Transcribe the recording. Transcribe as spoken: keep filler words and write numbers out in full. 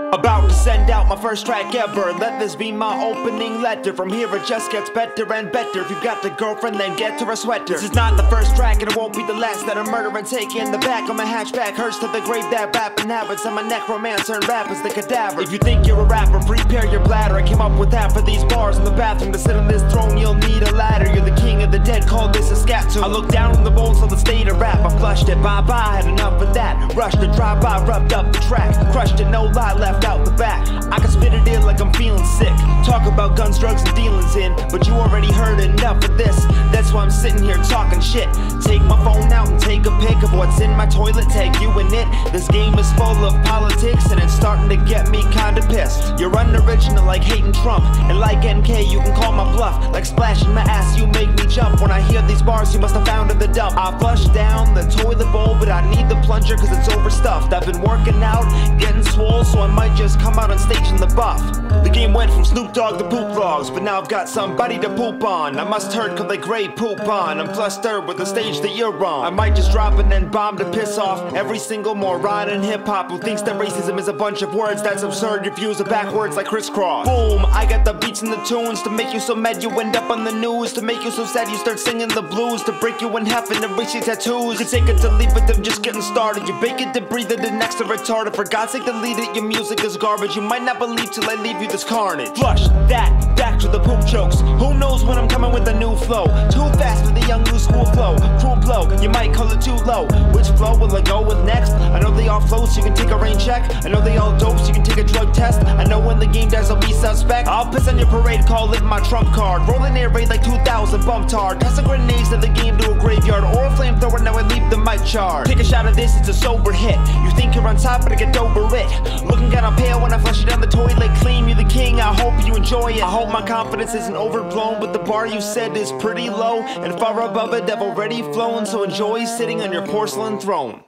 About to send out my first track ever. Let this be my opening letter. From here it just gets better and better. If you've got the girlfriend, then get her a sweater. This is not the first track and it won't be the last that I murder and take in the back of my hatchback. Hurts to the grave that rap inhabits. I'm a necromancer and rap is the cadaver. If you think you're a rapper, prepare your bladder. I came up with half of these bars in the bathroom. To sit on this throne you'll need a ladder. You're the king of the dead, call this a scat tune. I look down on the bones of the state of rap. I flushed it, bye bye, had enough of that. Rushed to drive by, rubbed up the track. Crushed it, no lie, left out the back. I can spit it in like I'm feeling sick. Talk about guns, drugs, and dealings in, but you already heard enough of this. That's why I'm sitting here talking shit. Take my phone out and take a pic of what's in my toilet, tag you in it. This game is full of politics and it's starting to get me kinda pissed. You're unoriginal like hating Trump, and like N K you can call my bluff. Like splashing my ass you make me jump. When I hear these bars you must have found in the dump. I flush down the toilet bowl but I need the plunger cause it's overstuffed. I've been working out, getting swole, so I might just come out on stage in the buff. The game went from Snoop Dogg to poop vlogs, but now I've got somebody to poop on. I must hurt cause they grade poop on. I'm plus third with the stage that you're on. I might just drop and then bomb to piss off every single moron in hip-hop who thinks that racism is a bunch of words. That's absurd, your views are backwards like crisscross. Boom, I got the beats and the tunes to make you so mad you end up on the news. To make you so sad you start singing the blues. To break you in half and erase your tattoos. You take it to leave it, them just getting started. You bake it to breathe it, and next to retarded. For God's sake delete it, your music is garbage. You might not believe till I leave you this carnage. Flush that, back to the poop jokes. Who knows when I'm coming with a new flow? Too fast for the young new school flow. Cruel blow, you might call it too low. Which flow will I go with next? I know they all flow so you can take a rain check. I know they all dope so you can take a drug test. I know when the game dies I'll be suspect. I'll piss on your parade, call it my trump card. Rolling air raid like two thousand bumped hard. Tossing grenades at the game to a graveyard. Or a flamethrower, now I leave the mic charred. Take a shot of this, it's a sober hit. You think you're on top but I get over it. Looking kinda pale when I flush it down the toilet. Claim you're the king, I hope you enjoy it. I hope my confidence isn't overblown, but the bar you set is pretty low. And far above it I've already flown, so enjoy sitting on your porcelain throne.